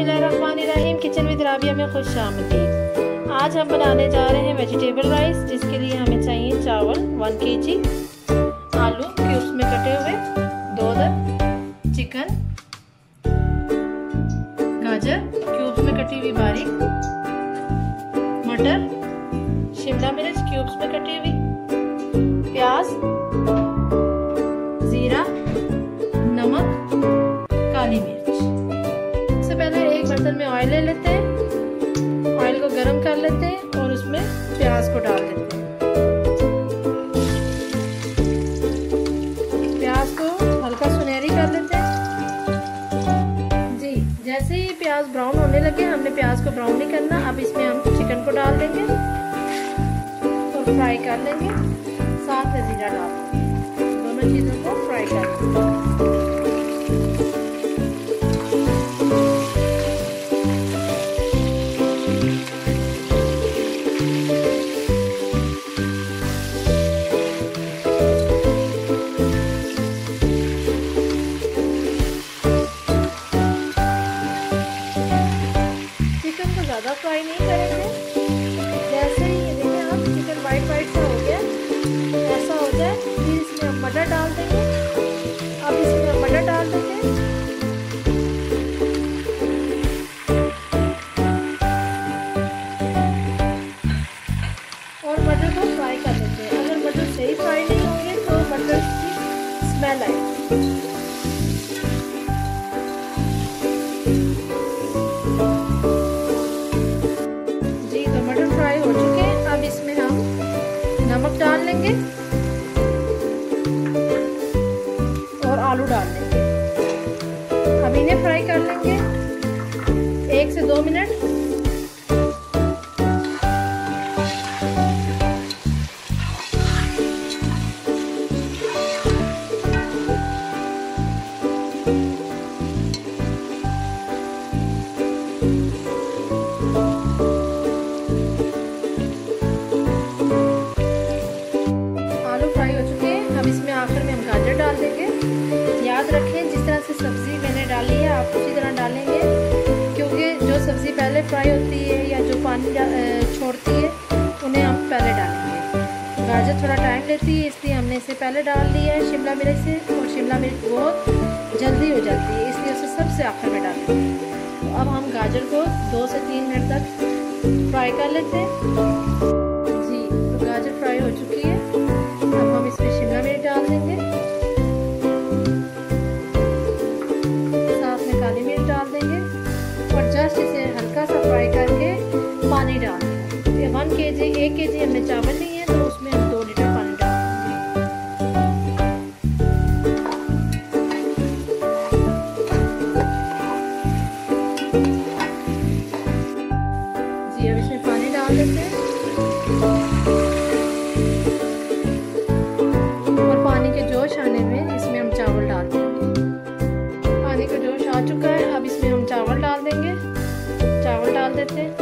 बिस्मिल्लाहिर्रहमानिर्रहीम। Kitchen with Rabia में खुशामदीद। आज हम बनाने जा रहे हैं वेजिटेबल राइस, जिसके लिए हमें चाहिए चावल 1 kg, आलू क्यूब्स में कटे हुए 2 अदद, चिकन, गाजर क्यूब्स में कटी हुई बारीक, मटर, शिमला मिर्च क्यूब्स में कटी हुई, प्याज, जीरा, नमक, काली मिर्च। सबसे पहले एक बर्तन में ऑयल ले लेते हैं, ऑयल को गरम कर लेते हैं और उसमें प्याज को डाल देते हैं। प्याज को हल्का सुनहरी कर लेते हैं। जी, जैसे ही प्याज ब्राउन होने लगे, हमने प्याज को ब्राउन नहीं करना। अब इसमें हम चिकन को डाल देंगे और फ्राई कर लेंगे, साथ में जीरा डाल देंगे। दोनों चीज़ों को फ्राई कर लेंगे। ज़्यादा फ्राई नहीं करेंगे। जैसे ही ये देखें आप, चिकन वाइट सा हो गया, ऐसा हो जाए, फिर इसमें हम मटर डाल देंगे। अब इसमें हम मटर डाल देंगे और मटर को फ्राई कर लेते हैं। अगर मटर सही फ्राई नहीं होंगे तो मटर की स्मेल आएगी। फ्राई हो चुके हैं। अब इसमें हम नमक डाल लेंगे और आलू डाल लेंगे। अब इन्हें फ्राई कर लेंगे 1 से 2 मिनट। अब इसमें आखिर में हम गाजर डाल देंगे। याद रखें, जिस तरह से सब्ज़ी मैंने डाली है आप उसी तरह डालेंगे, क्योंकि जो सब्ज़ी पहले फ्राई होती है या जो पानी छोड़ती है उन्हें हम पहले डालेंगे। गाजर थोड़ा टाइम लेती है, इसलिए हमने इसे पहले डाल लिया है शिमला मिर्च से, और शिमला मिर्च बहुत जल्दी हो जाती है, इसलिए उसे सबसे आखिर में डालेंगे। तो अब हम गाजर को 2 से 3 मिनट तक फ्राई कर लेते हैं। जी, तो गाजर फ्राई हो चुकी है। अब हम इसमें शिमला मिर्च डाल देंगे, साथ में काली मिर्च डाल देंगे और जस्ट इसे हल्का सा फ्राई करके पानी डाल देंगे। 1 kg हमने चावल लिए हैं, तो उसमें हम 2 लीटर पानी डाल देंगे। जी, अब इसमें पानी डाल देते हैं और पानी के जोश आने में इसमें हम चावल डाल देंगे। पानी का जोश आ चुका है, अब इसमें हम चावल डाल देंगे। चावल डाल देते हैं।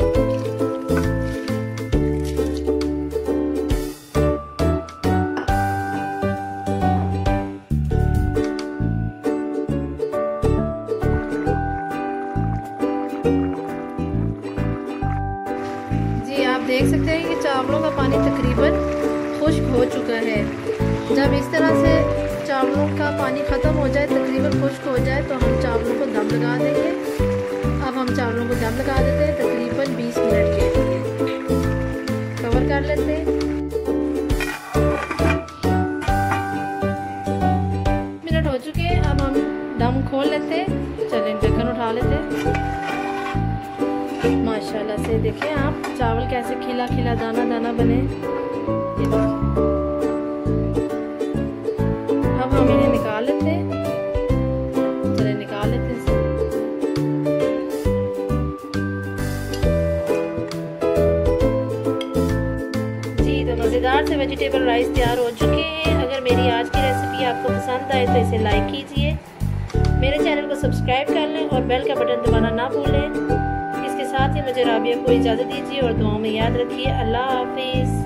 जी, आप देख सकते हैं कि चावलों का पानी तकरीबन खुश्क हो चुका है। जब इस तरह से चावलों का पानी ख़त्म हो जाए, तकरीबन खुश्क हो जाए, तो हम चावलों को दम लगा देंगे। अब हम चावलों को दम लगा देते हैं तकरीबन 20 मिनट के लिए। कवर कर लेते हैं। मिनट हो चुके हैं। अब हम दम खोल लेते हैं। चलें, ढक्कन उठा लेते हैं। माशाल्लाह से देखें आप, चावल कैसे खिला खिला दाना दाना बने। अब हम इन्हें निकाल लेते हैं। चलिए निकाल लेते हैं। जी, तो मज़ेदार से वेजिटेबल राइस तैयार हो चुके हैं। अगर मेरी आज की रेसिपी आपको पसंद आए तो इसे लाइक कीजिए, मेरे चैनल को सब्सक्राइब कर लें और बेल का बटन दबाना ना भूलें। इसके साथ ही मुझे राबिया को इजाज़त दीजिए और दुआओं में याद रखिए। अल्लाह हाफिज़।